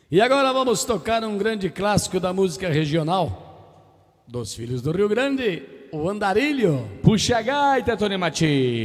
E agora vamos tocar um grande clássico da música regional dos Filhos do Rio Grande, o Andarilho. Puxa a gaita, Tony Matias.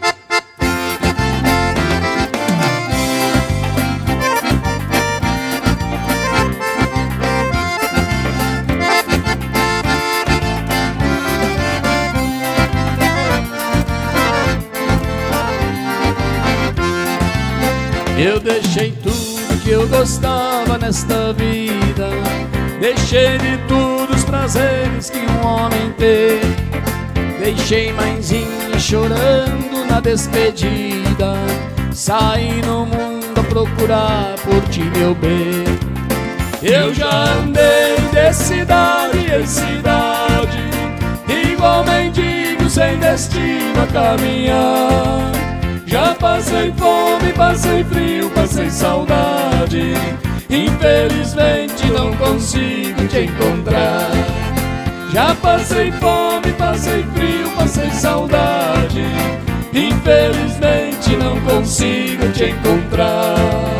Eu deixei tudo que eu gostava nesta vida, deixei de tudo os prazeres que um homem tem. Deixei mãezinha chorando na despedida, saí no mundo a procurar por ti, meu bem. Eu já andei de cidade em cidade, igual mendigo sem destino a caminhar. Já passei fome, passei frio, passei saudade, infelizmente não consigo te encontrar. Já passei fome, passei frio, passei saudade, infelizmente não consigo te encontrar.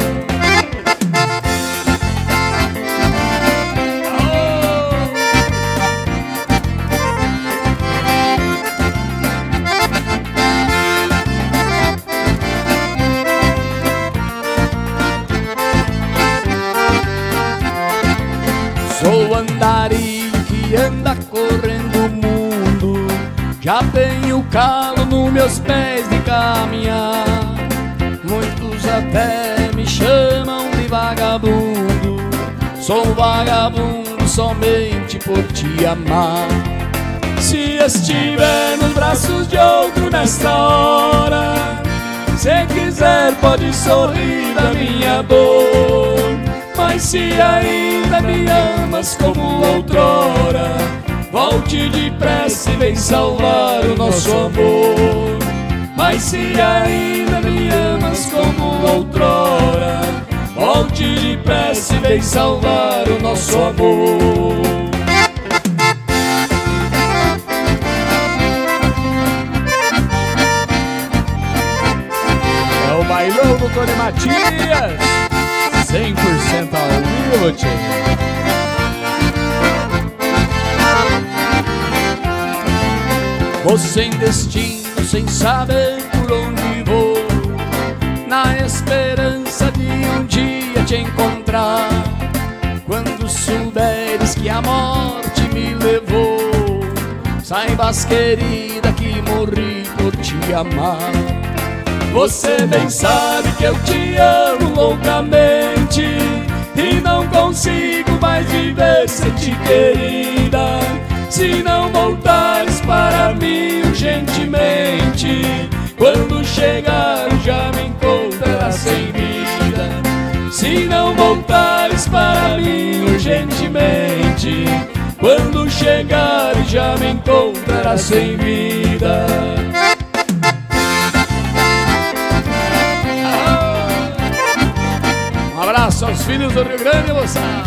Sou andarilho que anda correndo o mundo, já tenho calo nos meus pés de caminhar. Muitos até me chamam de vagabundo, sou vagabundo somente por te amar. Se estiver nos braços de outro nesta hora, se quiser pode sorrir da minha dor. Mas se ainda me amas como outrora, volte depressa e vem salvar o nosso amor. Mas se ainda me amas como outrora, volte depressa e vem salvar o nosso amor. É o bailão do Tony Matias, 100% ao vivo, tchê. Vou sem destino, sem saber por onde vou, na esperança de um dia te encontrar. Quando souberes que a morte me levou, saibas, querida, que morri por te amar. Você bem sabe que eu te amo loucamente e não consigo mais viver sem ti, querida. Se não voltares para mim urgentemente, quando chegar já me encontrarás sem vida. Se não voltares para mim urgentemente, quando chegar já me encontrarás sem vida. Um abraço aos Filhos do Rio Grande, moçada!